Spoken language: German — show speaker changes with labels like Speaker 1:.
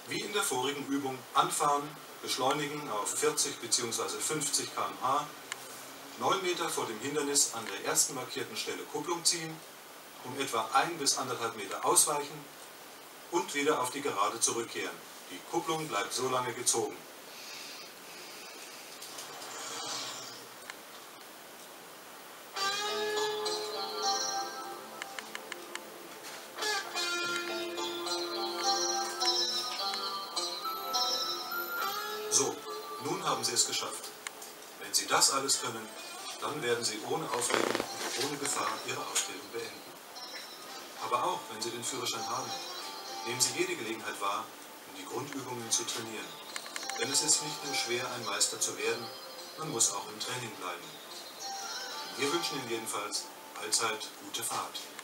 Speaker 1: Wie in der vorigen Übung anfahren, beschleunigen auf 40 bzw. 50 km/h, 9 Meter vor dem Hindernis an der ersten markierten Stelle Kupplung ziehen, um etwa 1 bis 1,5 Meter ausweichen und wieder auf die Gerade zurückkehren. Die Kupplung bleibt so lange gezogen. So, nun haben Sie es geschafft. Wenn Sie das alles können, dann werden Sie ohne Aufregung und ohne Gefahr Ihre Ausbildung beenden. Aber auch wenn Sie den Führerschein haben, nehmen Sie jede Gelegenheit wahr, um die Grundübungen zu trainieren. Denn es ist nicht nur schwer, ein Meister zu werden, man muss auch im Training bleiben. Wir wünschen Ihnen jedenfalls allzeit gute Fahrt.